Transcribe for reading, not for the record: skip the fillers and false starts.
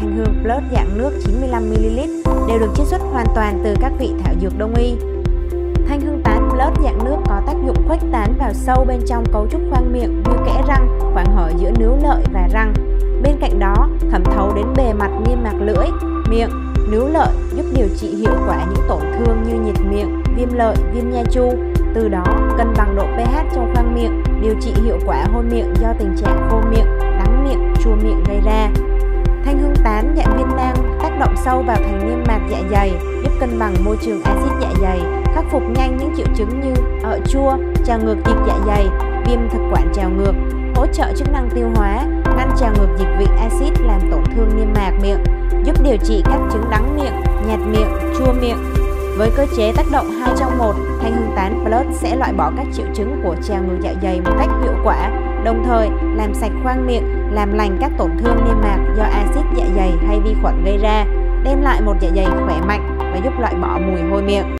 thanh hương plus dạng nước 95ml đều được chiết xuất hoàn toàn từ các vị thảo dược đông y. Thanh hương tán plus dạng nước có tác dụng khuếch tán vào sâu bên trong cấu trúc khoang miệng như kẽ răng, khoảng hở giữa nướu lợi và răng. Bên cạnh đó, thẩm thấu đến bề mặt niêm mạc lưỡi, miệng, nướu lợi giúp điều trị hiệu quả những tổn thương như nhiệt miệng, viêm lợi, viêm nha chu. Từ đó, cân bằng độ pH trong khoang miệng, điều trị hiệu quả hôn miệng do tình trạng khô miệng, đắng miệng, chua miệng gây ra. Thanh hương tán dạng viên nang tác động sâu vào thành niêm mạc dạ dày, giúp cân bằng môi trường axit dạ dày, khắc phục nhanh những triệu chứng như ợ chua, trào ngược dịch dạ dày, viêm thực quản trào ngược, hỗ trợ chức năng tiêu hóa, ngăn trào ngược dịch vị axit làm tổn thương niêm mạc miệng, giúp điều trị các chứng đắng miệng, nhạt miệng, chua miệng. Với cơ chế tác động 2 trong 1, thanh hương tán plus sẽ loại bỏ các triệu chứng của trào ngược dạ dày một cách hiệu quả, đồng thời làm sạch khoang miệng, làm lành các tổn thương niêm mạc do axit dạ dày hay vi khuẩn gây ra, đem lại một dạ dày khỏe mạnh và giúp loại bỏ mùi hôi miệng.